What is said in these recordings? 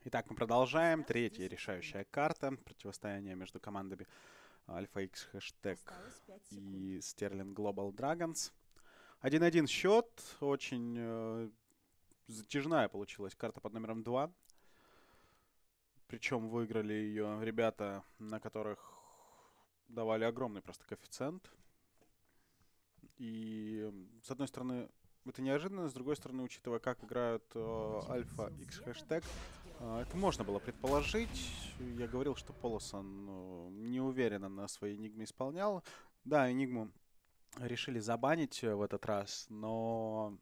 Итак, мы продолжаем. Осталось Третья 10 секунд. решающая карта. Противостояние между командами Альфа X хэштег Осталось 5 секунд. и Sterling Global Dragons. 1-1 счет. Очень затяжная получилась карта под номером 2. Причем выиграли ее ребята, на которых давали огромный просто коэффициент. И, с одной стороны, это неожиданно, с другой стороны, учитывая, как играют Очередь Альфа сил X света хэштег, выбирать героя. это можно было предположить. Я говорил, что Полосон неуверенно на своей Энигме исполнял. Да, Энигму решили забанить в этот раз, но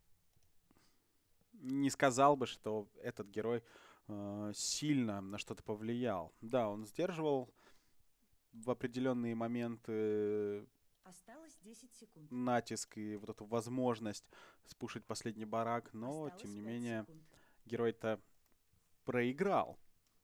не сказал бы, что этот герой сильно на что-то повлиял. Да, он сдерживал в определенные моменты Осталось 10 секунд. натиск и вот эту возможность спушить последний барак, но, тем Осталось не 5 менее, секунд. герой-то проиграл.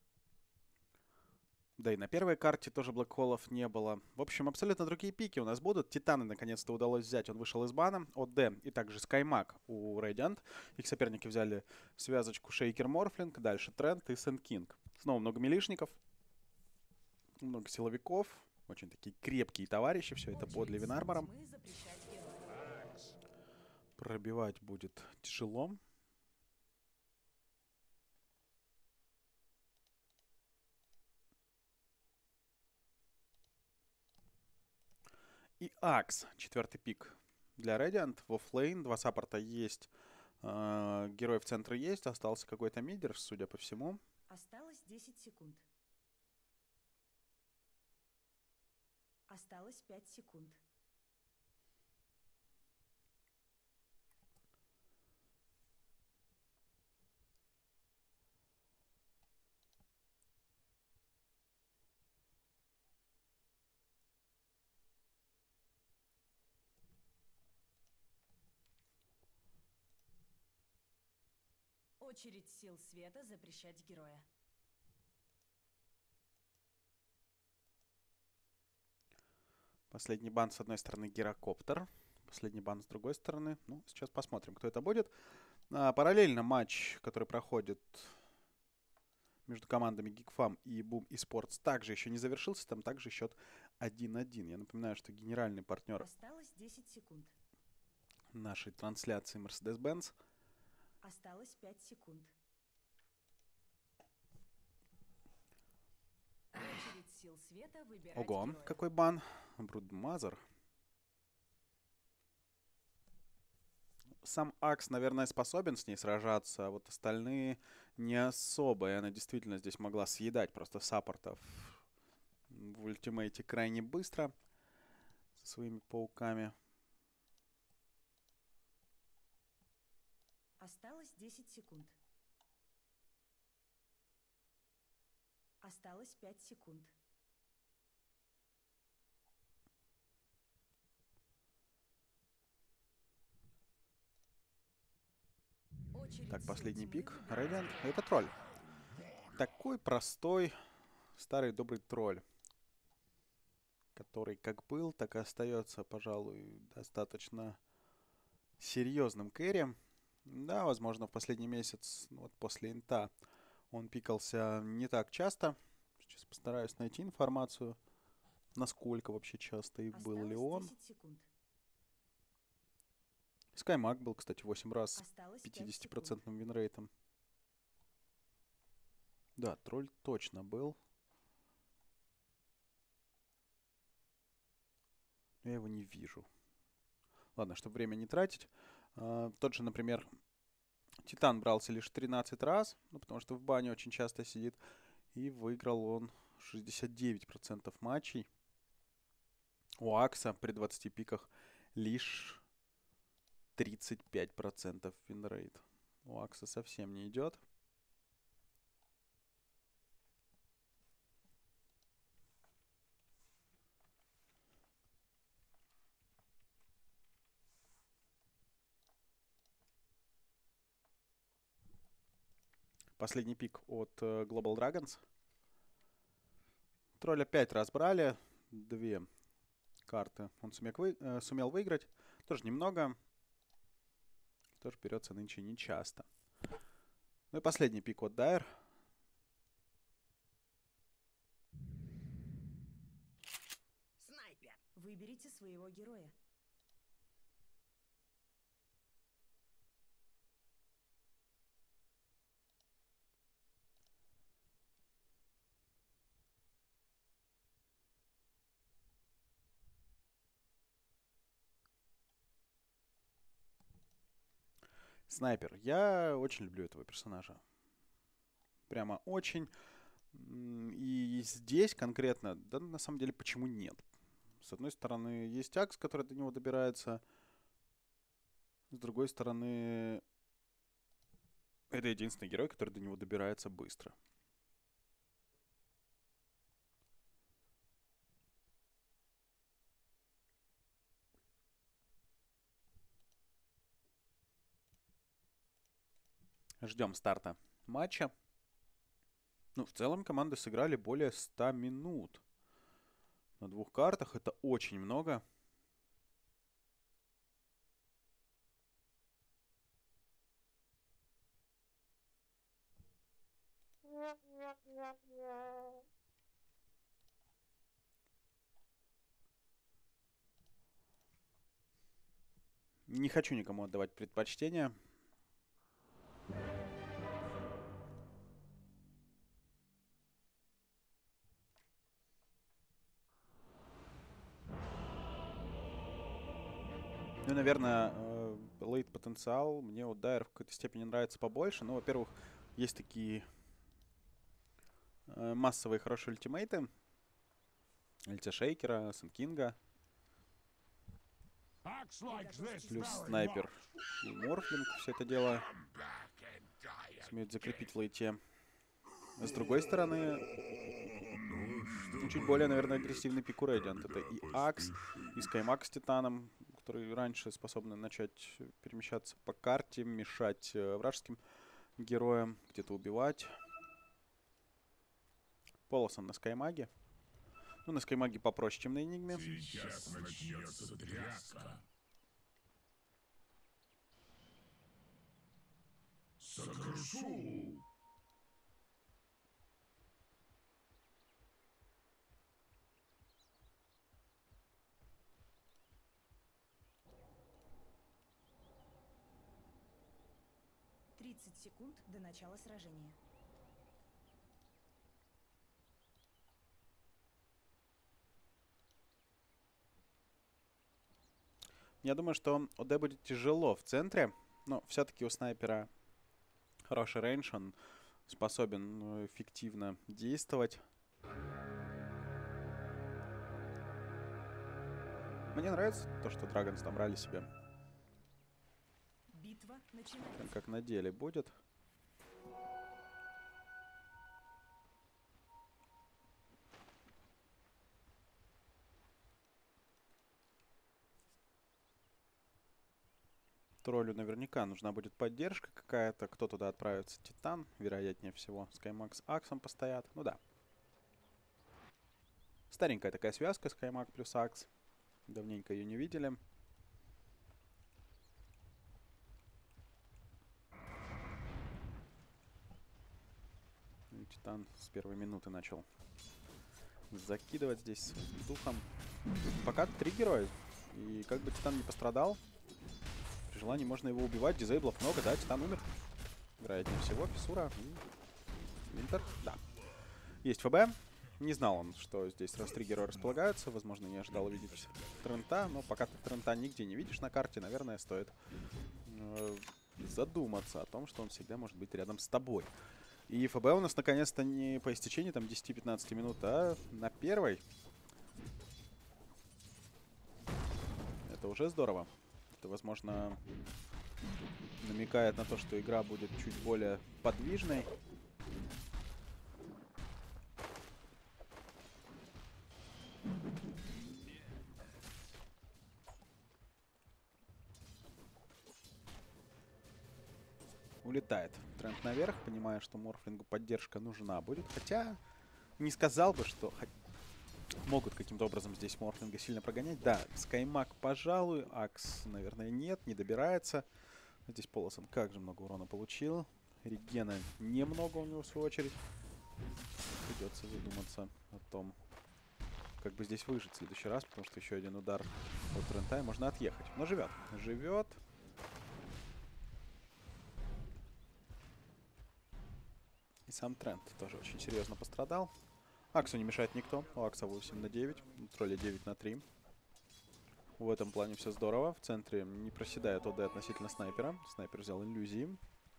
Да и на первой карте тоже блэкхоллов не было. В общем, абсолютно другие пики у нас будут. Титаны наконец-то удалось взять. Он вышел из бана. ОД и также Скаймак у Radiant. Их соперники взяли связочку Шейкер Морфлинг. Дальше Трент и Сент Кинг. Снова много милишников, много силовиков. Очень такие крепкие товарищи. Все это под Очередь сил Левинармором. тьмы запрещать героя. Пробивать будет тяжело. И Акс, четвертый пик для Radiant. В оффлейн два саппорта есть. Герой в центре есть. Остался какой-то мидер, судя по всему. Осталось 10 секунд. Осталось 5 секунд. Очередь сил света запрещать героя. Последний бан с одной стороны Гирокоптер. Последний бан с другой стороны. Ну, сейчас посмотрим, кто это будет. Параллельно матч, который проходит между командами GeekFam и Boom Esports, также еще не завершился. Там также счет 1-1. Я напоминаю, что генеральный партнер Осталось 10 секунд. нашей трансляции Mercedes-Benz. Осталось 5 секунд. Очередь сил света выбирать Ого, героя. какой бан. Брудмазер. Сам Акс, наверное, способен с ней сражаться, а вот остальные не особо. И она действительно здесь могла съедать просто саппортов в ультимейте крайне быстро со своими пауками. Осталось 10 секунд. Осталось 5 секунд. Так, Очередь сил последний тьмы пик. выбирать Radiant. героя. Это тролль. Такой простой, старый добрый тролль, который как был, так и остается, пожалуй, достаточно серьезным кэри. Да, возможно, в последний месяц, ну, вот после инта, он пикался не так часто. Сейчас постараюсь найти информацию, насколько вообще часто и был ли Осталось он. 10 секунд. Скаймаг был, кстати, 8 раз с Осталось 5 секунд. 50% винрейтом. Да, тролль точно был. Но я его не вижу. Ладно, чтобы время не тратить. Тот же, например, Титан брался лишь 13 раз, ну, потому что в бане очень часто сидит. И выиграл он 69% матчей. У Акса при 20 пиках лишь 35% винрейт. У Акса совсем не идет. Последний пик от Global Dragons. Тролля 5 раз брали. Две карты он сумел выиграть. Тоже немного. Тоже берется нынче нечасто. Ну и последний пик от Дайр. Выберите своего героя. Снайпер. Я очень люблю этого персонажа. Прямо очень. И здесь конкретно, да на самом деле, почему нет? С одной стороны, есть Акс, который до него добирается. С другой стороны, это единственный герой, который до него добирается быстро. Ждем старта матча. Ну, в целом команды сыграли более 100 минут. На 2 картах это очень много. Не хочу никому отдавать предпочтение. Ну, наверное, лейт потенциал мне у Дайер в какой-то степени нравится побольше. Ну, во-первых, есть такие массовые хорошие ультимейты. Ульти Шейкера, Сенкинга. Плюс снайпер и морфлинг. Все это дело сумеют закрепить в лейте. С другой стороны, чуть более, наверное, агрессивный пик у Radiant. Это и Акс, и Скаймак с Титаном, которые раньше способны начать перемещаться по карте, мешать вражеским героям, где-то убивать. Полосон на Скаймаге. Ну, на Скаймаге попроще, чем на Энигме. Сейчас начнется тряска. Сокрушу! 30 секунд до начала сражения. Я думаю, что ОД будет тяжело в центре, но все-таки у снайпера хороший рейндж, он способен эффективно действовать. Мне нравится то, что Драгонс набрали себе. Битва начинается. Как на деле будет. Троллю наверняка нужна будет поддержка какая-то. Кто туда отправится? Титан, вероятнее всего. Скаймак с Аксом постоят. Ну да. Старенькая такая связка Скаймак плюс Акс. Давненько ее не видели. И Титан с первой минуты начал закидывать здесь духом. Пока 3 героя. И как бы Титан не пострадал. При желании можно его убивать. Дизейблов много, да, Титан умер. Вероятнее всего, Фиссура и Винтер. Да. Есть ФБ. Не знал он, что здесь раз 3 героя располагаются. Возможно, не ожидал увидеть Трента. Но пока ты Трента нигде не видишь на карте, наверное, стоит задуматься о том, что он всегда может быть рядом с тобой. И ФБ у нас наконец-то не по истечении там 10-15 минут, а на первой. Это уже здорово. Это, возможно, намекает на то, что игра будет чуть более подвижной. Улетает тренд наверх, понимая, что Морфлингу поддержка нужна будет. Хотя не сказал бы, что могут каким-то образом здесь Морфлинга сильно прогонять. Да, Скаймак, пожалуй. Акс, наверное, нет, не добирается. Здесь Полосон как же много урона получил. Регена немного у него, в свою очередь. Придется задуматься о том, как бы здесь выжить в следующий раз, потому что еще один удар от Рента, и можно отъехать. Но живет. Живет. И сам Трент тоже очень серьезно пострадал. Аксу не мешает никто. У Акса 8/9. У тролля 9/3. В этом плане все здорово. В центре не проседает ОД относительно снайпера. Снайпер взял иллюзии.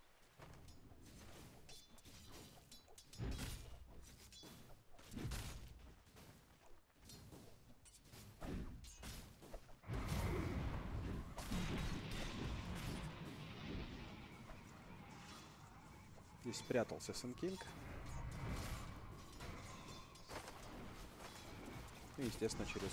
Здесь спрятался Сэн Кинг. И, естественно, через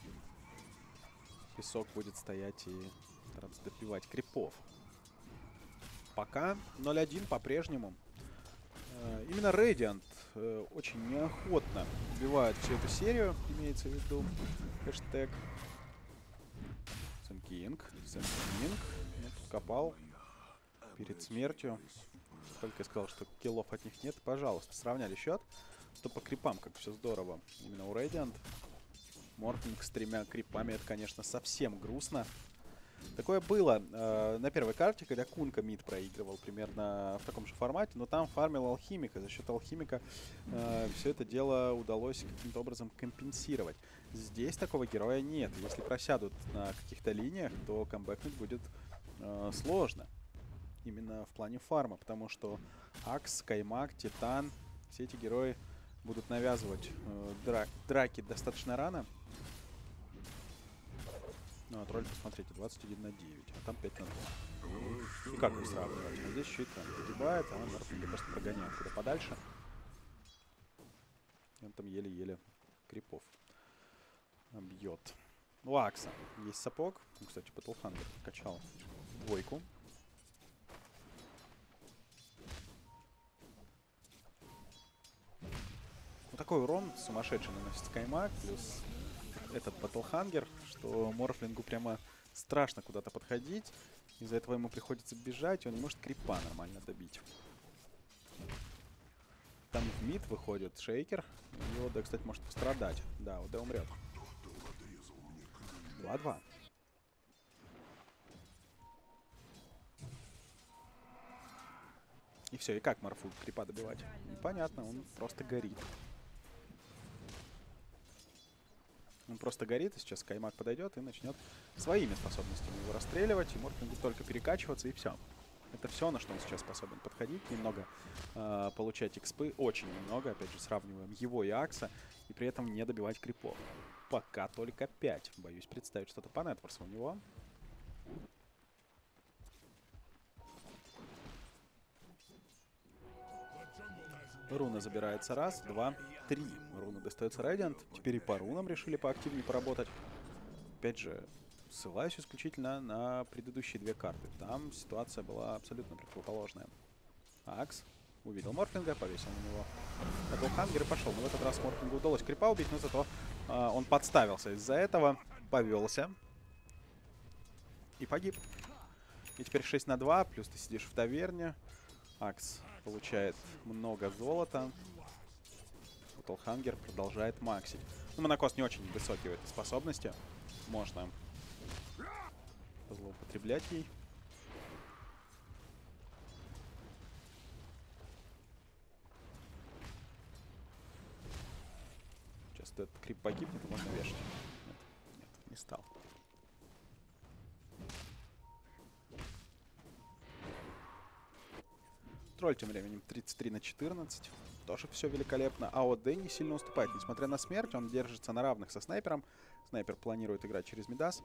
песок будет стоять и стараться добивать крипов. Пока 0-1 по-прежнему. Именно Radiant очень неохотно убивает всю эту серию, имеется в виду хэштег. Сэн Кинг. Сэн Кинг. Ну, тут копал перед смертью. Только я сказал, что киллов от них нет. Пожалуйста, сравняли счет. Что по крипам, как все здорово. Именно у Radiant. Морфлинг с 3 крипами, это, конечно, совсем грустно. Такое было на первой карте, когда Кунка мид проигрывал примерно в таком же формате, но там фармил Алхимика. За счет Алхимика все это дело удалось каким-то образом компенсировать. Здесь такого героя нет. Если просядут на каких-то линиях, то камбэкнуть будет сложно. Именно в плане фарма, потому что Акс, Каймак, Титан, все эти герои будут навязывать драки достаточно рано. Ну, а тролль, посмотрите, 21/9, а там 5/2. И как вы сравниваете? А здесь щит там погибает, а он Морфлинга просто прогоняет куда подальше. И он там еле-еле крипов бьет. У Акса есть сапог. Ну, кстати, Батлхангер качал двойку. Вот такой урон сумасшедший наносит Скаймак, плюс этот Батлхангер, что Морфлингу прямо страшно куда-то подходить. Из-за этого ему приходится бежать, и он не может крипа нормально добить. Там в мид выходит Шейкер. И ОД, кстати, может пострадать. Да, ОД умрет. 2-2. И все, и как Морфу крипа добивать? Непонятно, он просто горит. Он просто горит, и сейчас Каймак подойдет и начнет своими способностями его расстреливать. И может будет только перекачиваться, и все. Это все, на что он сейчас способен подходить. Немного получать экспы, очень немного. Опять же, сравниваем его и Акса. И при этом не добивать крипов. Пока только 5. Боюсь представить что-то по Нетворсу у него. Руна забирается раз, два, три. Руна достается Radiant. Теперь и по рунам решили поактивнее поработать. Опять же, ссылаюсь исключительно на предыдущие две карты. Там ситуация была абсолютно противоположная. Акс увидел Морфлинга, повесил на него Батлхангер и пошел. Но в этот раз Морфлингу удалось крипа убить, но зато он подставился. Из-за этого повелся. И погиб. И теперь 6/2, плюс ты сидишь в таверне. Акс получает много золота. Батлхангер продолжает максить. Ну, Монокос не очень высокий в этой способности. Можно злоупотреблять ей. Сейчас этот крип погибнет, и можно вешать. Нет, не стал. Тролль тем временем 33/14. Тоже все великолепно. А ОД не сильно уступает. Несмотря на смерть, он держится на равных со снайпером. Снайпер планирует играть через Мидас.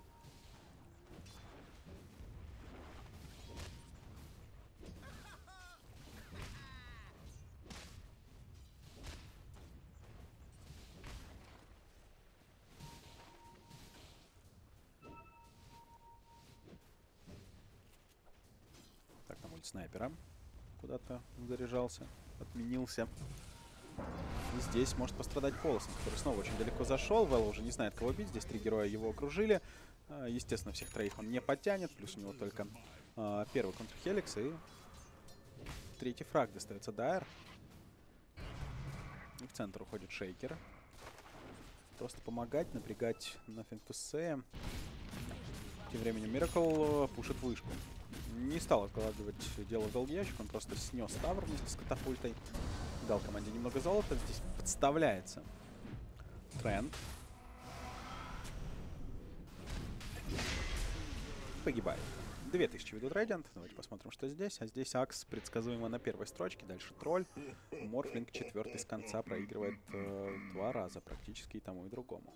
Так, там ульт снайпера куда-то заряжался, отменился. И здесь может пострадать Полосон, который снова очень далеко зашел. Вэлла уже не знает, кого бить. Здесь 3 героя его окружили. Естественно, всех троих он не подтянет. Плюс у него только первый контрхеликс. И третий фраг достается Дайр. И в центр уходит Шейкер. Просто помогать, напрягать Nothing to Say. Тем временем Miracle пушит вышку. Не стал откладывать дело в долгий ящик, он просто снес тавр вместе с катапультой. Дал команде немного золота. Здесь подставляется Тренд. Погибает. 2000 ведут Radiant. Давайте посмотрим, что здесь. А здесь Акс предсказуемо на первой строчке. Дальше Тролль. Морфлинг четвертый с конца проигрывает 2 раза практически и тому, и другому.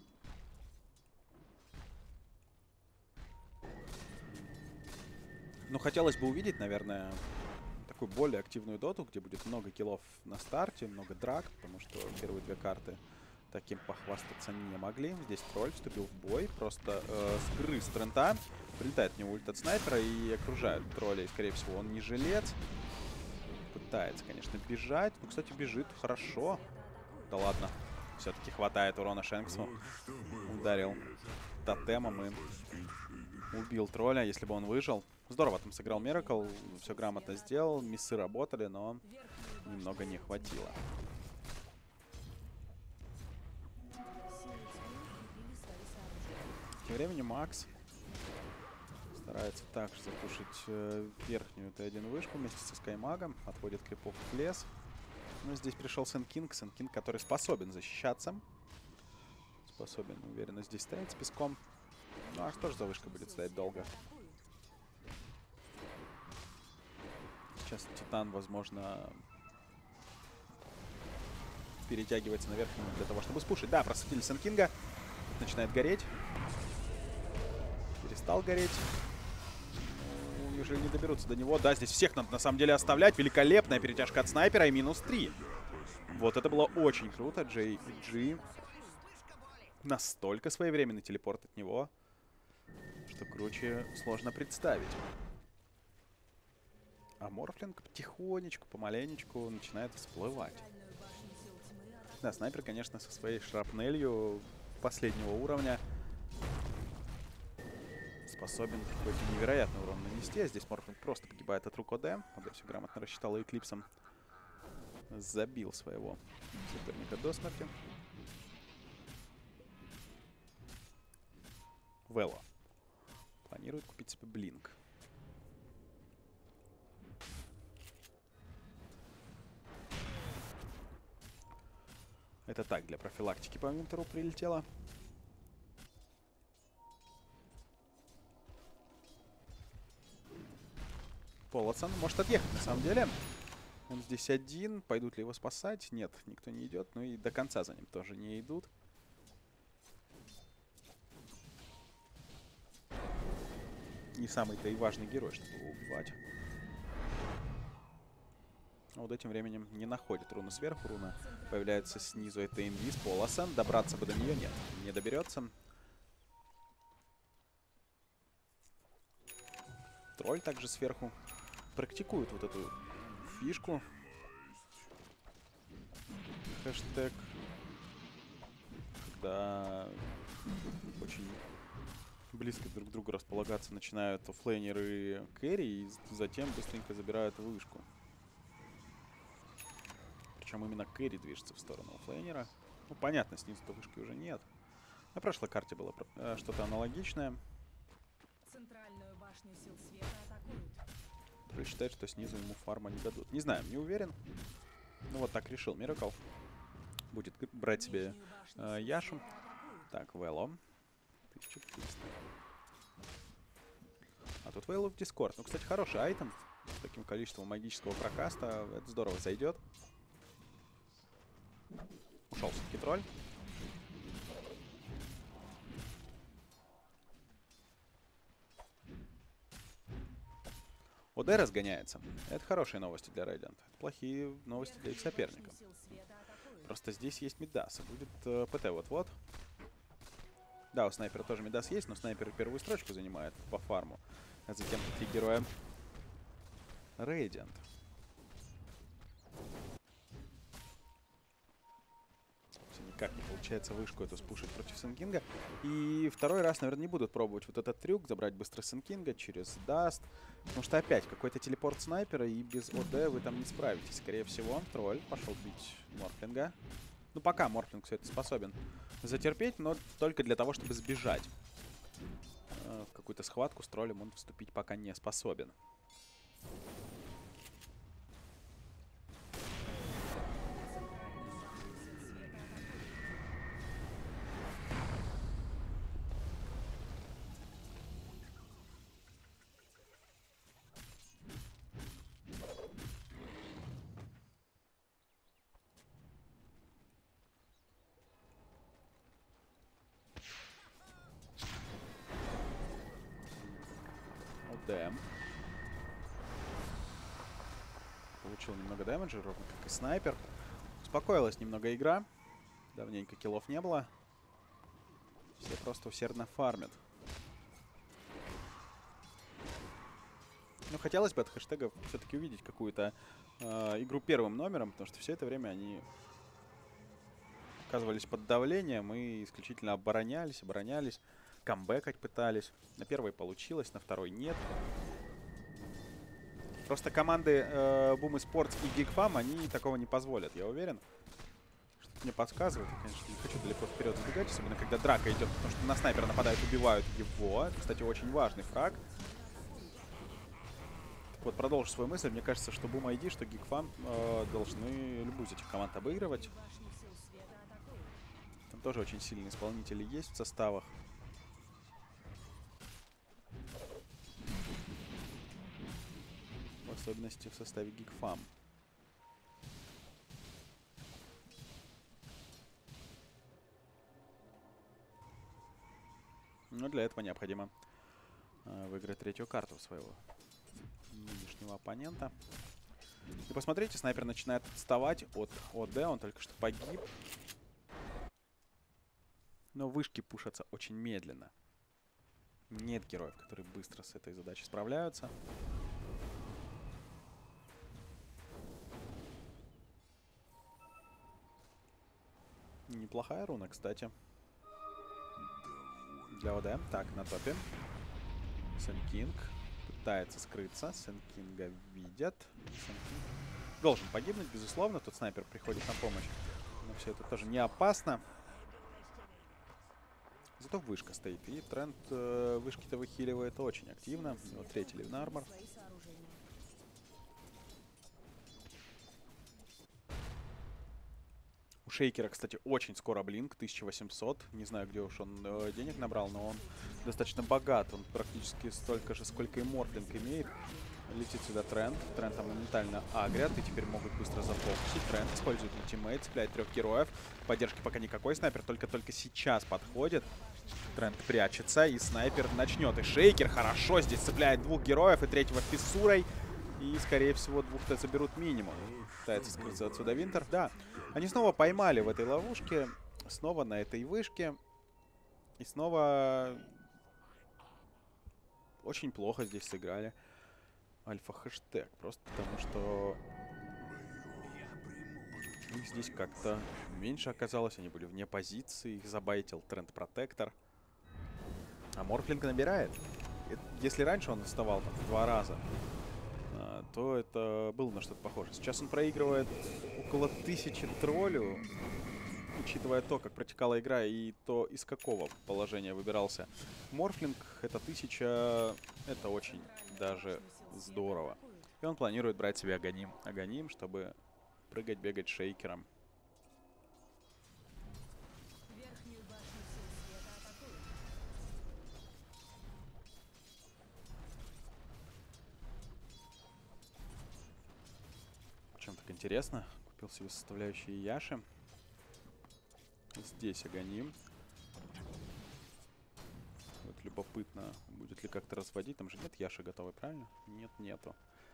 Ну, хотелось бы увидеть, наверное, такую более активную доту, где будет много киллов на старте, много драк, потому что первые 2 карты таким похвастаться не могли. Здесь Тролль вступил в бой, просто сгрыз Трента. Прилетает в него ульт от снайпера и окружает Тролля. И, скорее всего, он не жилец. Пытается, конечно, бежать. Ну, кстати, бежит хорошо. Да ладно. Все-таки хватает урона Шенксу. Ударил тотемом и убил Тролля, если бы он выжил. Здорово там сыграл Miracle. Все грамотно сделал. Миссы работали, но немного не хватило. Тем временем Макс старается также запушить верхнюю Т1 вышку вместе со Скаймагом. Отводит крипов в лес. Ну, здесь пришел Сенкинг. Сенкинг, который способен защищаться. Способен уверенно здесь стоять с песком. Ну, а что же за вышка будет стоять долго? Сейчас Титан, возможно, перетягивается на верхнюю для того, чтобы спушить. Да, просветили Сенкинга. Начинает гореть. Перестал гореть. Ну, неужели не доберутся до него? Да, здесь всех надо на самом деле оставлять. Великолепная перетяжка от снайпера и минус 3. Вот это было очень круто. JG. Настолько своевременный телепорт от него, что круче сложно представить. А Морфлинг потихонечку, помаленечку начинает всплывать. Да, снайпер, конечно, со своей шрапнелью последнего уровня способен какой-то невероятный урон нанести. А здесь Морфлинг просто погибает от рук ОД. ОД все грамотно рассчитал и Эклипсом забил своего соперника до смерти. Вело планирует купить себе блинк. Это так, для профилактики по Винтеру прилетело. Полосан может отъехать, на самом деле. Он здесь один. Пойдут ли его спасать? Нет, никто не идет. Ну и до конца за ним тоже не идут. Не самый-то и важный герой, чтобы его убивать. А вот этим временем не находит руну сверху. Руна появляется снизу. Это инвиз. Полосан. Добраться бы до нее нет. Не доберется. Тролль также сверху практикует вот эту фишку. Хэштег. Когда очень близко друг к другу располагаться начинают оффлейнеры и кэрри, и затем быстренько забирают вышку. Причем именно кэрри движется в сторону оффлейнера. Ну, понятно, снизу-то вышки уже нет. На прошлой карте было что-то аналогичное. Центральную башню сил света атакуют. Тролль считает, что снизу ему фарма не дадут. Не знаю, не уверен. Ну вот так решил Miracle. Будет брать себе Яшу. Так, Вело. 1300. А тут Вейлу в Дискорд. Ну, кстати, хороший айтем. С таким количеством магического прокаста. Это здорово зайдет. Ушел все-таки Тролль. ОД разгоняется. Это хорошие новости для Radiant. Это плохие новости для их соперников. Просто здесь есть Мидас. Будет ПТ вот-вот. Да, у снайпера тоже Мидас есть, но снайпер первую строчку занимает по фарму. А затем такие герои Radiant. Никак не получается вышку эту спушить против Сенкинга. И второй раз, наверное, не будут пробовать вот этот трюк, забрать быстро Сенкинга через Даст. Потому что опять какой-то телепорт снайпера, и без ОД вы там не справитесь. Скорее всего, Тролль пошел бить Морфлинга. Ну, пока Морфлинг все это способен затерпеть, но только для того, чтобы сбежать. В какую-то схватку с троллем он вступить пока не способен. ОД. Получил немного дэмэджа, ровно как и снайпер. Успокоилась немного игра. Давненько киллов не было. Все просто усердно фармят. Ну, хотелось бы от хэштега все-таки увидеть какую-то игру первым номером, потому что все это время они оказывались под давлением и исключительно оборонялись. Камбэкать пытались. На первой получилось, на второй нет. Просто команды Boom Esports и GeekFam, они такого не позволят, я уверен. Что-то мне подсказывает. Я, конечно, не хочу далеко вперед забегать, особенно когда драка идет, потому что на снайпера нападают, убивают его. Это, кстати, очень важный фраг. Вот, продолжу свою мысль. Мне кажется, что Boom ID, что GeekFam должны любую из этих команд обыгрывать. Там тоже очень сильные исполнители есть в составах. В особенности в составе GeekFam. Но для этого необходимо выиграть третью карту своего нынешнего оппонента. И посмотрите, снайпер начинает отставать от ОД. Он только что погиб. Но вышки пушатся очень медленно. Нет героев, которые быстро с этой задачей справляются. Неплохая руна, кстати. Для ОД. Так, на топе. Сенкинг пытается скрыться. Сенкинга видят. Сенкинг должен погибнуть, безусловно. Тут снайпер приходит на помощь. Но все это тоже не опасно. Зато вышка стоит. И тренд вышки-то выхиливает очень активно. У него третий ливнармор. У Шейкера, кстати, очень скоро блинк, 1800. Не знаю, где уж он денег набрал, но он достаточно богат. Он практически столько же, сколько и Морфлинг имеет. Летит сюда тренд. Тренд там моментально агрят, и теперь могут быстро зафокусить. Тренд использует ультимейт, цепляет 3 героев. Поддержки пока никакой. Снайпер только сейчас подходит. Тренд прячется, и снайпер начнет. И Шейкер хорошо здесь цепляет 2 героев, и третьего фиссурой. И, скорее всего, 2 заберут минимум. Пытается скрыться отсюда Винтер. Да, они снова поймали в этой ловушке. Снова на этой вышке. И снова очень плохо здесь сыграли альфа-хэштег. Просто потому, что их здесь как-то меньше оказалось. Они были вне позиции. Их забайтил тренд-протектор. А Морфлинг набирает. Если раньше он вставал там в 2 раза, то это было на что-то похоже. Сейчас он проигрывает около 1000 троллю, учитывая то, как протекала игра и то, из какого положения выбирался Морфлинг. Это 1000, это очень даже здорово. И он планирует брать себе Аганим. Аганим, чтобы прыгать, бегать Шейкером. Чем так интересно. Купил себе составляющие Яши. Здесь Аганим. Вот любопытно, будет ли как-то разводить. Там же нет Яши готовой, правильно? Нет, нету.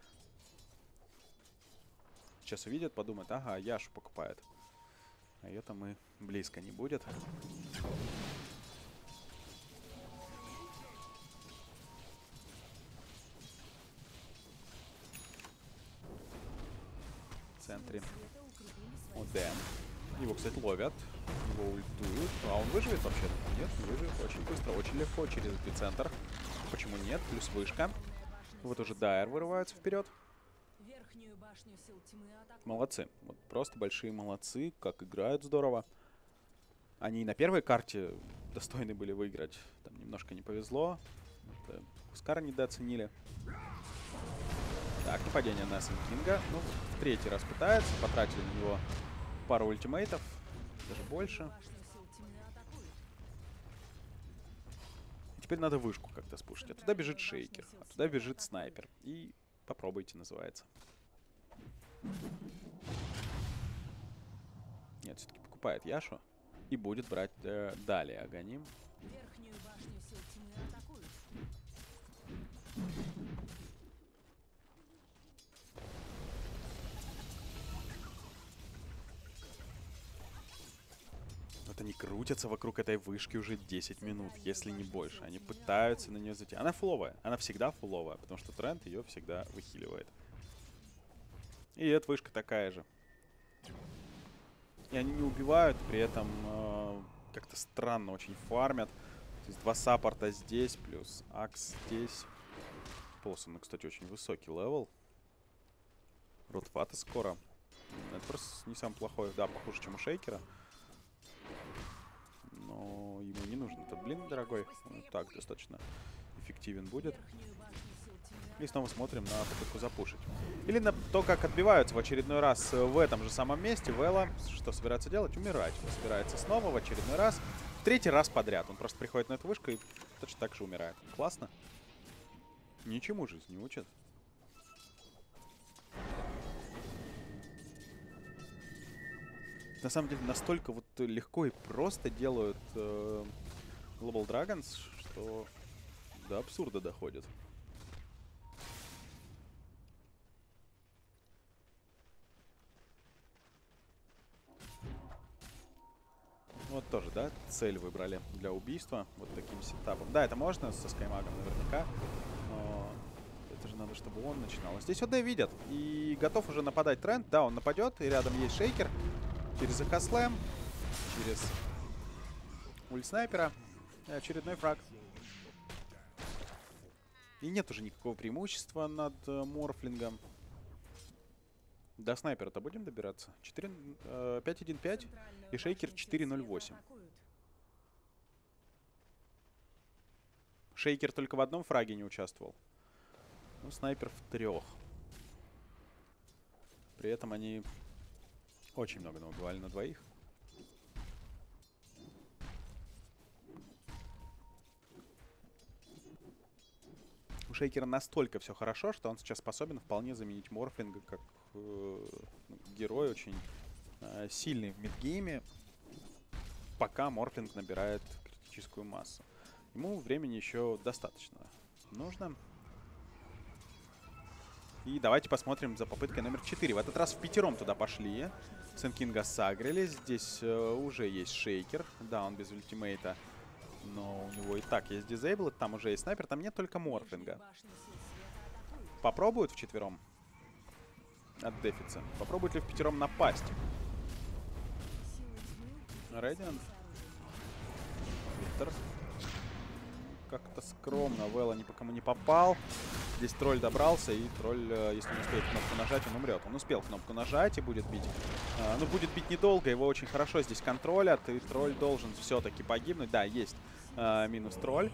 Сейчас увидят, подумают, ага, Яшу покупает. А ее там и близко не будет. В центре ОД. Его, кстати, ловят. Его ультуют. А он выживет вообще-то? Нет, не выживет. Очень быстро, очень легко через эпицентр. Почему нет? Плюс вышка. Вот уже Дайр вырывается вперед. Верхнюю башню сил тьмы атакуют. Молодцы. Вот просто большие молодцы. Как играют здорово. Они и на первой карте достойны были выиграть. Там немножко не повезло. Хускара недооценили. Так, нападение на Сэн Кинга. Ну, в третий раз пытается. Потратили на него пару ультимейтов. Даже больше. Башню сил тьмы атакуют. Теперь надо вышку как-то спушить. А туда бежит шейкер. А туда бежит снайпер. И попробуйте, называется. Нет, все-таки покупает Яшу. И будет брать далее Аганим. Верхнюю башню сил тьмы атакуют. Вот они крутятся вокруг этой вышки уже 10 минут, если не больше. Они пытаются на нее зайти. Она фуловая. Она всегда фуловая, потому что тренд ее всегда выхиливает. И эта вышка такая же. И они не убивают, при этом как-то странно очень фармят. То есть 2 саппорта здесь, плюс Акс здесь. Полсон, кстати, очень высокий левел. Ротфата скоро. Это просто не самый плохой. Да, похуже, чем у Шейкера. Но ему не нужен этот блин, дорогой. Он так достаточно эффективен будет. Верхнюю башню сил тьмы И снова смотрим на попытку запушить. Или на то, как отбиваются в очередной раз в этом же самом месте. Вэлла, что собирается делать? Умирать. Он собирается снова в очередной раз. В третий раз подряд. Он просто приходит на эту вышку и точно так же умирает. Классно. Ничему жизнь не учит. На самом деле настолько вот легко и просто делают Global Dragons, что до абсурда доходит. Вот тоже, да, цель выбрали для убийства. Вот таким сетапом. Да, это можно со Скаймагом наверняка. Но это же надо, чтобы он начинал. Здесь ОД видят. И готов уже нападать тренд. Да, он нападет. И рядом есть шейкер. Через АК-слэм. Через ульт снайпера. И очередной фраг. И нет уже никакого преимущества над Морфлингом. До снайпера-то будем добираться? 5-1-5 и шейкер 4-0-8. Шейкер только в одном фраге не участвовал. Ну, снайпер в 3. При этом они очень много наубивали на 2. У Шейкера настолько все хорошо, что он сейчас способен вполне заменить Морфлинга как герой очень сильный в мидгейме, пока Морфлинг набирает критическую массу. Ему времени еще достаточно нужно. И давайте посмотрим за попыткой номер 4. В этот раз в пятером туда пошли. Сэн Кинга сагрили. Здесь уже есть шейкер. Да, он без ультимейта. Но у него и так есть дизейбл. Там уже есть снайпер. Там нет только Морфлинга. Попробуют вчетвером от Дефица. Попробуют ли в пятером напасть? Рейдиант. Виктор. Как-то скромно. Вэлла ни по кому не попал. Здесь тролль добрался, и тролль, если не успеет кнопку нажать, он умрет. Он успел кнопку нажать и будет бить. Ну, будет бить недолго, его очень хорошо здесь контролят, и тролль должен все-таки погибнуть. Да, есть минус тролль.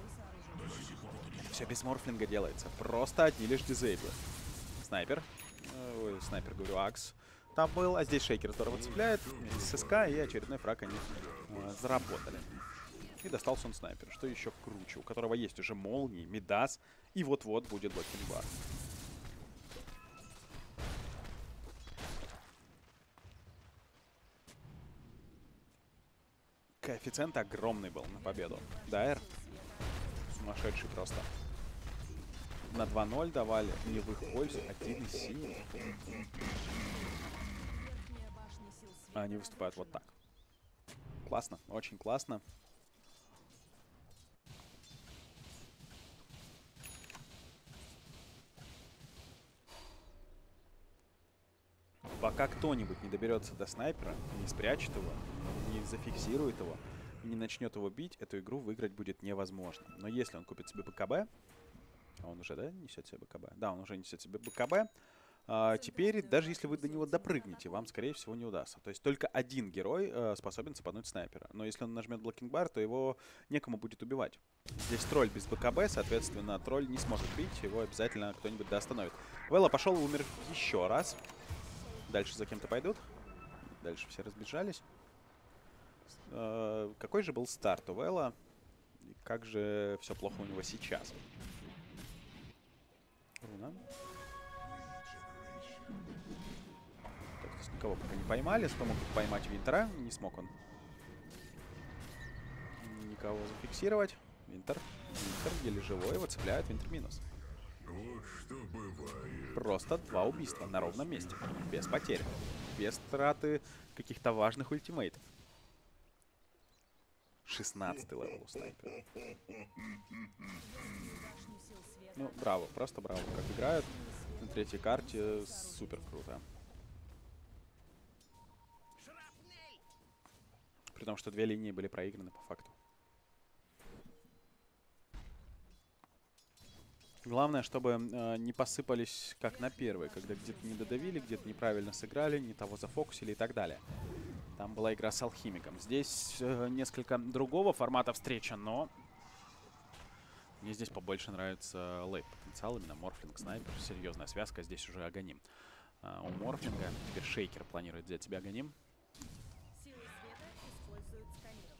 Все без Морфлинга делается. Просто одни лишь дизейблы. Снайпер. Ой, снайпер, говорю, Акс. Там был, а здесь шейкер здорово цепляет. ССК, и очередной фраг они заработали. И достался он снайперу, что еще круче, у которого есть уже молнии, Мидас, и вот-вот будет блокинг-бар. Коэффициент огромный был на победу. Дайр сумасшедший просто. На 2-0 давали, не в их пользу, 1,7. А они выступают вот так. Классно, очень классно. Пока кто-нибудь не доберется до снайпера, не спрячет его, не зафиксирует его, и не начнет его бить, эту игру выиграть будет невозможно. Но если он купит себе БКБ, а он уже, да, несет себе БКБ? Да, он уже несет себе БКБ, Теперь, даже если вы до него допрыгнете, вам, скорее всего, не удастся. То есть только один герой способен цепануть снайпера. Но если он нажмет блокинг бар, то его некому будет убивать. Здесь тролль без БКБ, соответственно, тролль не сможет бить, его обязательно кто-нибудь остановит. Вэлла пошел и умер еще раз. Дальше за кем-то пойдут. Дальше все разбежались. Какой же был старт у Вэлла? И как же все плохо у него сейчас? Руна. Так, здесь никого пока не поймали. Что мог поймать Винтера? Не смог он. Никого зафиксировать. Винтер еле живой, его цепляют. Винтер минус. Вот что бывает. Просто 2 убийства на ровном месте. Без потерь. Без траты каких-то важных ультимейтов. 16-й левел у снайпера. Ну, браво, просто браво. Как играют на третьей карте, супер круто. При том, что 2 линии были проиграны по факту. Главное, чтобы не посыпались, как на первой, когда где-то не додавили, где-то неправильно сыграли, не того зафокусили и так далее. Там была игра с алхимиком. Здесь несколько другого формата встреча, но мне здесь побольше нравится лейт потенциал, именно морфлинг, снайпер. Серьезная связка, здесь уже Аганим. У морфлинга теперь Шейкер планирует взять себе Аганим. Силы света используют сканирование.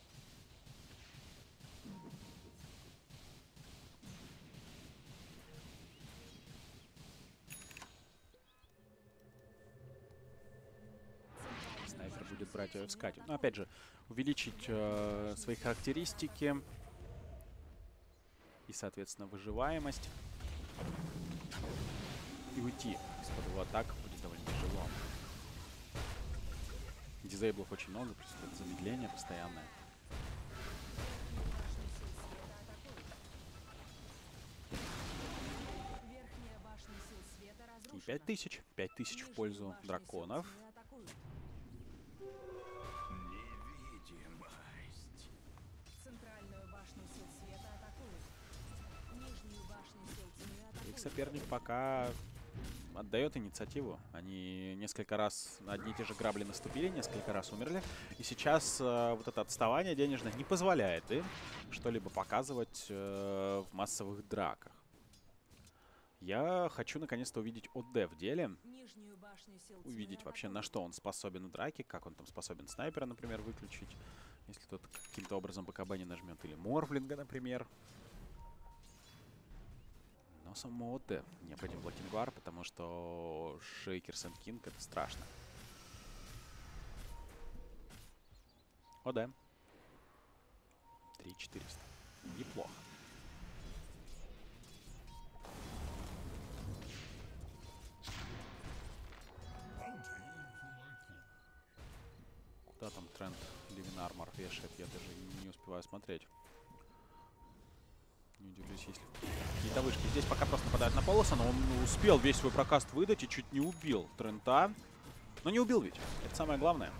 Снайпер будет брать ее в скате. Но опять же, увеличить свои характеристики и, соответственно, выживаемость. И уйти из-под его атак будет довольно тяжело. Дизейблов очень много, происходит замедление постоянное. Верхняя башня сил света И разрушена. 5000. 5000 в пользу Нижнюю башню драконов. сил тьмы атакуют. Невидимость. Центральную башню сил света атакуют. Нижнюю башню сил тьмы атакуют. Их соперник пока отдает инициативу. Они несколько раз на одни и те же грабли наступили, несколько раз умерли. И сейчас вот это отставание денежное не позволяет им что-либо показывать в массовых драках. Я хочу наконец-то увидеть ОД в деле. Нижнюю башню сил тьмы Увидеть вообще, на атакуют. что он способен в драке, как он там способен снайпера, например, выключить. Если тот каким-то образом БКБ не нажмет. Или морфлинга, например. Но самому ОД необходим блокингвар, потому что Шейкер Сэнд Кинг это страшно. ОД. 3400. Неплохо. Куда там тренд Living Armor вешает? Я даже не успеваю смотреть. Не удивлюсь, если какие-то вышки. Здесь пока просто нападают на Полоса, но он успел весь свой прокаст выдать и чуть не убил Трента. Но не убил ведь. Это самое главное.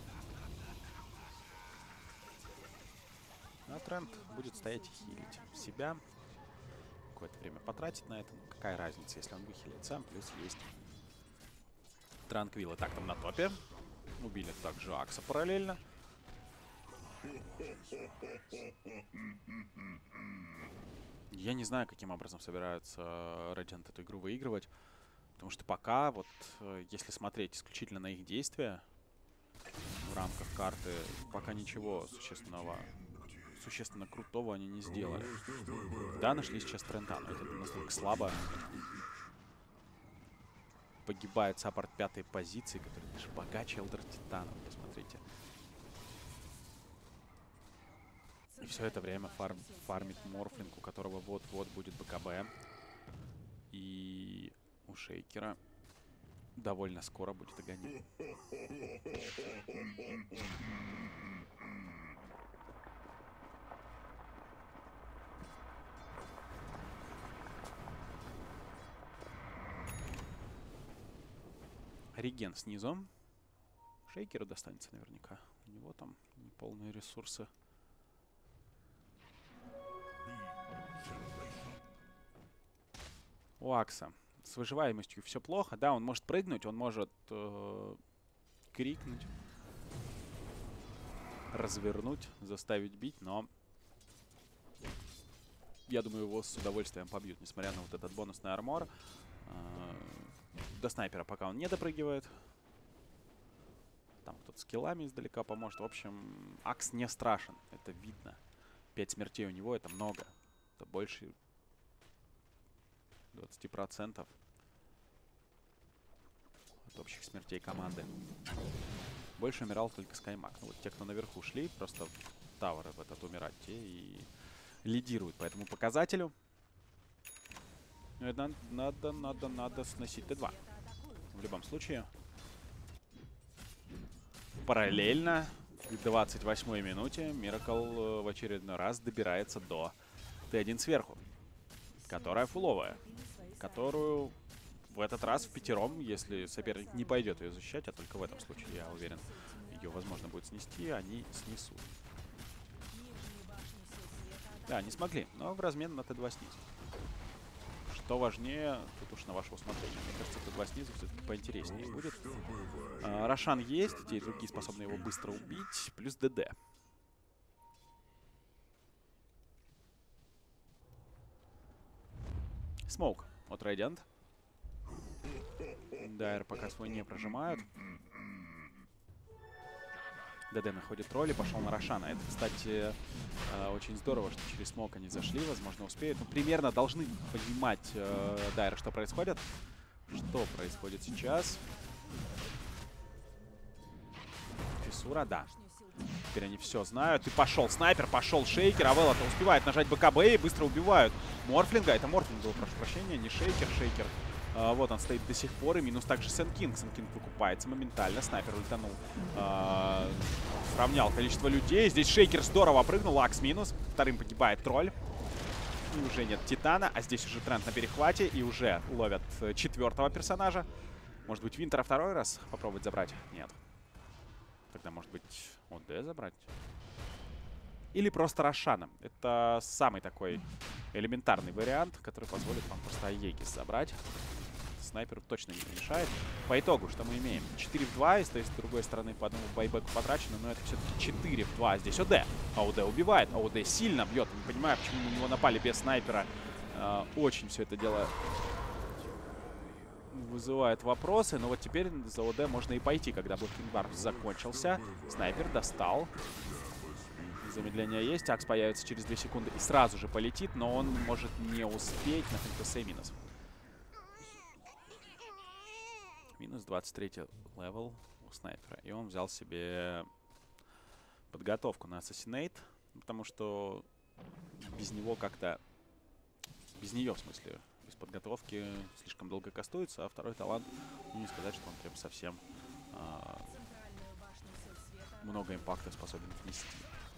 А Трент будет стоять и хилить себя. Какое-то время потратить на это. Ну, какая разница, если он выхилится. Плюс есть Транквилл. Так, там на топе. Убили также Акса параллельно. Я не знаю, каким образом собираются Radiant эту игру выигрывать. Потому что пока, вот, если смотреть исключительно на их действия в рамках карты, пока ничего существенно крутого они не сделали. Да, нашли сейчас Трента, но это настолько слабо. Погибает саппорт 5-й позиции, который даже богаче Элдер Титана. Посмотрите. И все это время фармит Морфлинг, у которого вот-вот будет БКБ. И у Шейкера довольно скоро будет Аганим. Реген снизу. Шейкеру достанется наверняка. У него там неполные ресурсы. У Акса С выживаемостью все плохо. Да, он может прыгнуть, он может крикнуть, развернуть, заставить бить, но я думаю, его с удовольствием побьют, несмотря на вот этот бонусный армор. До снайпера пока он не допрыгивает. Там кто-то с киллами издалека поможет. В общем, Акс не страшен, это видно. 5 смертей у него, это много. Это больше 20% от общих смертей команды. Больше умирал только Скаймак. Ну, вот те, кто наверху шли, просто в таверы в этот умирать, те и лидируют по этому показателю. Надо сносить Т2. В любом случае. Параллельно к 28-й минуте Miracle в очередной раз добирается до Т1 сверху. Которая фуловая. Которую в этот раз в пятером, если соперник не пойдет ее защищать, а только в этом случае, я уверен, ее возможно будет снести, они снесут. Да, не смогли, но в размен на Т2 снизу. Что важнее, тут уж на ваше усмотрение. Мне кажется, Т2 снизу все-таки поинтереснее будет. Рошан есть, те и другие способны его быстро убить, плюс ДД. Смоук от Radiant. Дайр пока свой не прожимают. ДД находит тролли, пошел на Рошана. Это, кстати, очень здорово, что через смок они зашли. Возможно, успеют. Ну, примерно должны понимать Дайр, что происходит. Что происходит сейчас? Фиссура, да. Теперь они все знают. И пошел снайпер, пошел шейкер. Авелла-то успевает нажать БКБ и быстро убивают Морфлинга. Это Морфлинг был, прошу прощения, не шейкер. Шейкер. Вот он стоит до сих пор. И минус также Сенкинг. Сенкинг выкупается моментально. Снайпер ультанул. Сравнял количество людей. Здесь шейкер здорово прыгнул. Акс минус. Вторым погибает тролль. И уже нет Титана. А здесь уже тренд на перехвате. И уже ловят четвертого персонажа. Может быть, Винтера второй раз попробовать забрать? Нет. Тогда, может быть, ОД забрать? Или просто Рошана. Это самый такой элементарный вариант, который позволит вам просто Аегис забрать. Снайперу точно не помешает. По итогу, что мы имеем? 4 в 2, и с другой стороны по одному байбеку потрачено, но это все-таки 4 в 2. Здесь ОД. ОД убивает. ОД сильно бьет. Не понимаю, почему на него напали без снайпера. Очень все это дело вызывает вопросы. Но вот теперь за ОД можно и пойти, когда Блокинг Бар закончился. Снайпер достал. Замедление есть. Акс появится через 2 секунды и сразу же полетит, но он может не успеть на ХТС минус. Минус 23 левел у снайпера. И он взял себе подготовку на Assassinate, потому что без него как-то... Без нее, в смысле, без подготовки слишком долго кастуется, а второй талант, ну, не сказать, что он прям совсем много импакта способен внести.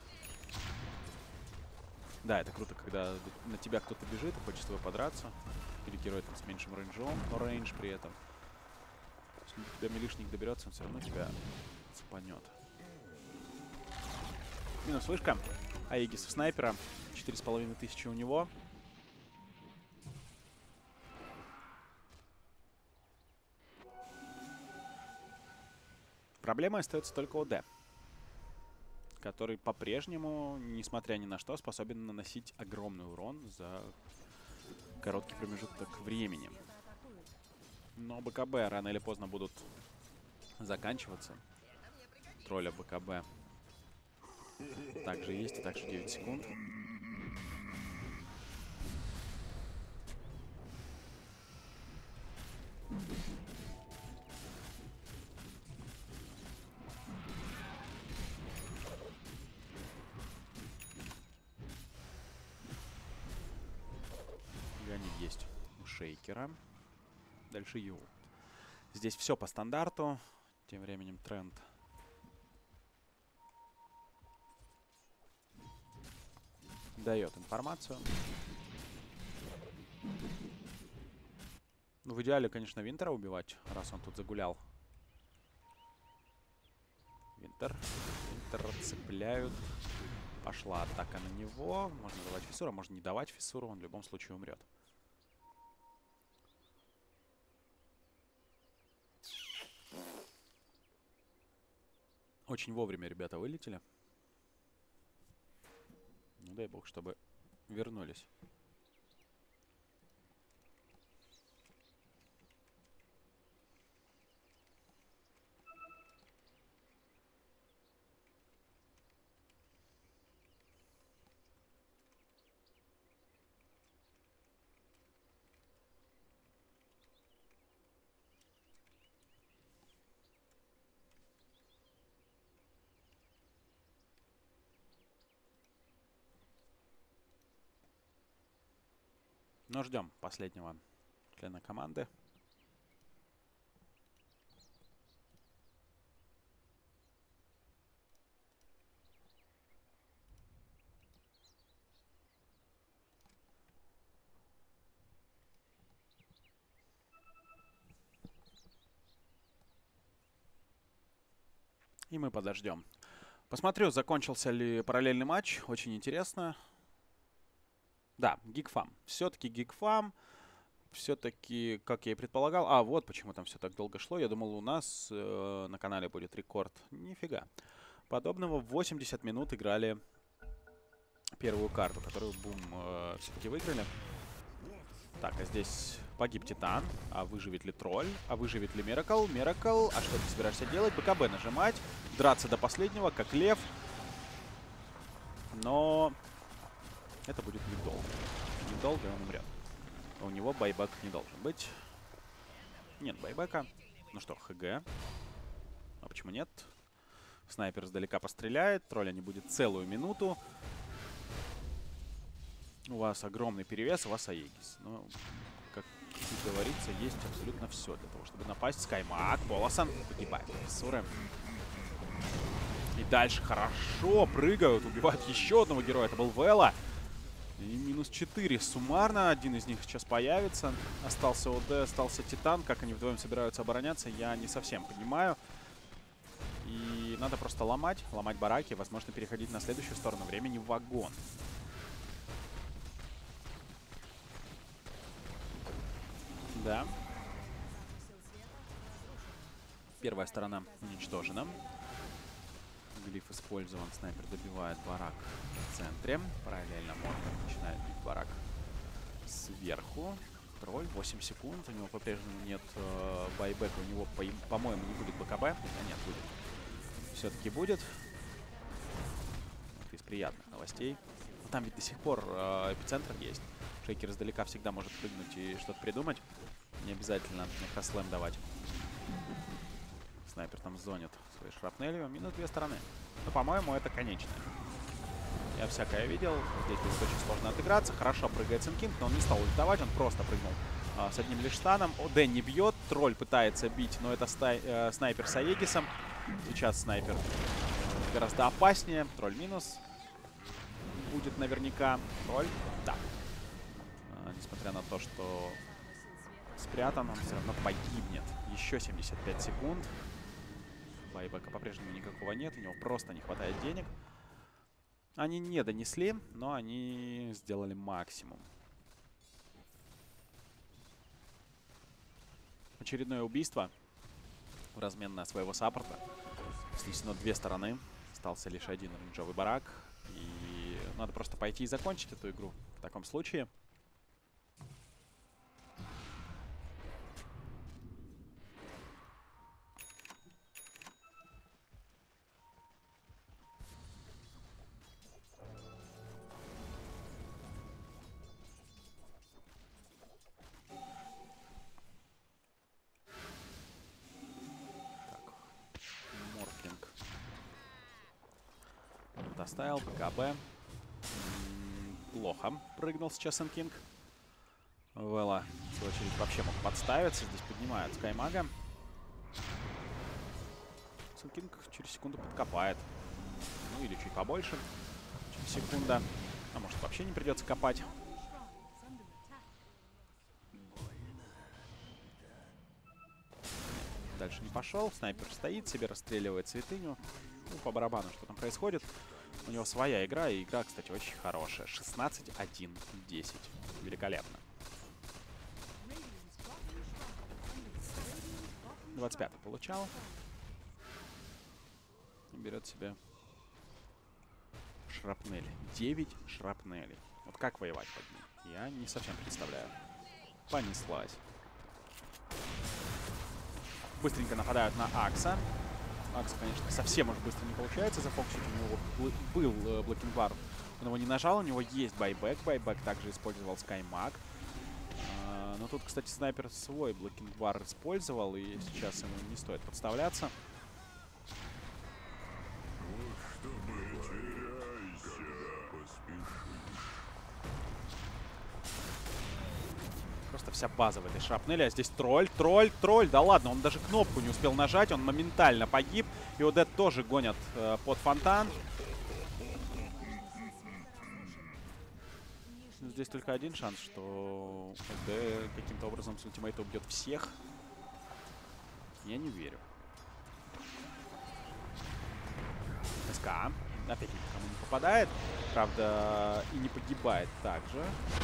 Да, это круто, когда на тебя кто-то бежит и хочет с тобой подраться. Или герой там с меньшим рейнджом, но рейндж при этом. Если до тебя милишник доберется, он все равно тебя цепанет. Минус вышка. Аегис у снайпера. 4500 у него. Проблемой остается только ОД, который по-прежнему, несмотря ни на что, способен наносить огромный урон за короткий промежуток времени. Но БКБ рано или поздно будут заканчиваться. Тролля БКБ также есть, и также 9 секунд. Есть у шейкера. Дальше Ю. Здесь все по стандарту. Тем временем тренд дает информацию. Ну, в идеале, конечно, Винтера убивать, раз он тут загулял. Винтер цепляют. Пошла атака на него. Можно давать фиссуру, а можно не давать фиссуру. Он в любом случае умрет. Очень вовремя ребята вылетели. Ну, дай бог, чтобы вернулись. Но ждем последнего члена команды. И мы подождем. Посмотрю, закончился ли параллельный матч. Очень интересно. Да, гигфам. Все-таки гигфам. Все-таки, как я и предполагал. А, вот почему там все так долго шло. Я думал, у нас на канале будет рекорд. Нифига. Подобного в 80 минут играли первую карту, которую Бум все-таки выиграли. Так, а здесь погиб Титан. А выживет ли Тролль? А выживет ли Миракл? Миракл. А что ты собираешься делать? БКБ нажимать. Драться до последнего, как лев. Но это будет недолго. Недолго, и он умрет. А у него байбек не должен быть. Нет байбека. Ну что, ХГ. А почему нет? Снайпер издалека постреляет. Тролля не будет целую минуту. У вас огромный перевес, у вас Аегис. Но, как говорится, есть абсолютно все для того, чтобы напасть. Скаймак, Полосан погибает. Профессоры. И дальше хорошо прыгают, убивают еще одного героя. Это был Вэлла. И минус 4 суммарно. Один из них сейчас появится. Остался ОД, остался Титан. Как они вдвоем собираются обороняться, я не совсем понимаю. И надо просто ломать бараки. Возможно, переходить на следующую сторону. Времени в вагон. Да. Первая сторона уничтожена. Глиф использован. Снайпер добивает барак в центре. Параллельно Мортон начинает бить барак сверху. Тролль, 8 секунд. У него по-прежнему нет байбека. У него, по-моему, не будет БКБ. А нет, будет. Все-таки будет. Вот из приятных новостей. Но там ведь до сих пор эпицентр есть. Шейкер издалека всегда может прыгнуть и что-то придумать. Не обязательно микрослэм давать. Снайпер там зонит своей шрапнелью. Минут 2 стороны. Но, по-моему, это конечное. Я всякое видел. Здесь будет очень сложно отыграться. Хорошо прыгает Сенкинг, но он не стал ультовать. Он просто прыгнул с одним лишь станом. ОД не бьет. Тролль пытается бить, но это снайпер с Аегисом. Сейчас снайпер гораздо опаснее. Тролль минус. Будет наверняка. Тролль. Да. Несмотря на то, что спрятан, он все равно погибнет. Еще 75 секунд. Байбека по-прежнему никакого нет. У него просто не хватает денег. Они не донесли, но они сделали максимум. Очередное убийство в размен на своего саппорта. Снесено 2 стороны. Остался лишь один оранжевый барак. И надо просто пойти и закончить эту игру. В таком случае... Доставил БКБ. Плохо прыгнул сейчас Сенкинг. Вэлла, в свою очередь, вообще мог подставиться. Здесь поднимает Скаймага. Сенкинг через секунду подкопает. Ну или чуть побольше, чем секунда. А может, вообще не придется копать. Дальше не пошел. Снайпер стоит себе, расстреливает святыню. Ну, по барабану, что там происходит. У него своя игра, и игра, кстати, очень хорошая. 16-1-10. Великолепно. 25 получал. берет себе шрапнели. 9 шрапнелей. Вот как воевать под ним? Я не совсем представляю. Понеслась. Быстренько нападают на Акса. Акс, конечно, совсем уж быстро не получается зафокусить. У него был блокинг-бар. Он его не нажал, у него есть байбек. Байбек также использовал Скаймаг. Но тут, кстати, снайпер свой блокинг-бар использовал. И сейчас ему не стоит подставляться. Просто вся база в этой шрапнели. А здесь тролль. Да ладно, он даже кнопку не успел нажать. Он моментально погиб. И ОД тоже гонят под фонтан. Здесь только один шанс, что ОД каким-то образом с ультимейта убьет всех. Я не верю. СК. Опять никому не попадает. Правда, и не погибает также.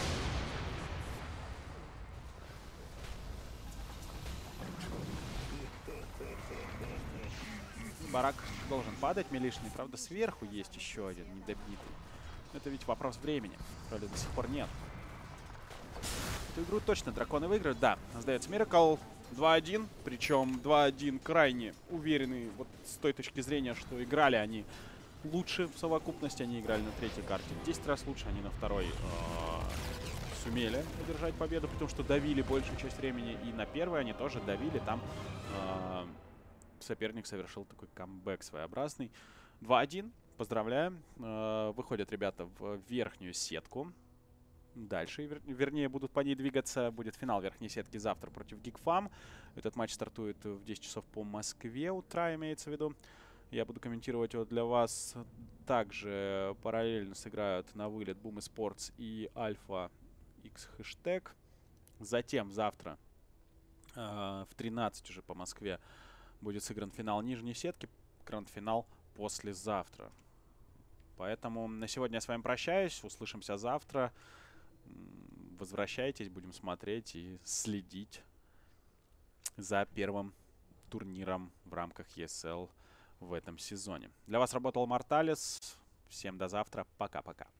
Барак должен падать милишный. Правда, сверху есть еще один недобитый. Это ведь вопрос времени. Правда, до сих пор нет. Эту игру точно драконы выиграют. Да, сдается Миракл 2-1. Причем 2-1 крайне уверенный вот с той точки зрения, что играли они лучше в совокупности. Они играли на третьей карте в 10 раз лучше. Они на второй сумели одержать победу, потому что давили большую часть времени. И на первой они тоже давили. Там соперник совершил такой камбэк своеобразный. 2-1. Поздравляем. Выходят ребята в верхнюю сетку. Дальше, вернее, будут по ней двигаться. Будет финал верхней сетки завтра против Geekfam. Этот матч стартует в 10 часов по Москве утра, имеется в виду. Я буду комментировать его для вас. Также параллельно сыграют на вылет Boom Esports и Альфа X хэштег. Затем завтра в 13 уже по Москве будет сыгран финал нижней сетки. Гранд-финал послезавтра. Поэтому на сегодня я с вами прощаюсь. Услышимся завтра. Возвращайтесь, будем смотреть и следить за первым турниром в рамках ESL в этом сезоне. Для вас работал Морталес. Всем до завтра. Пока-пока.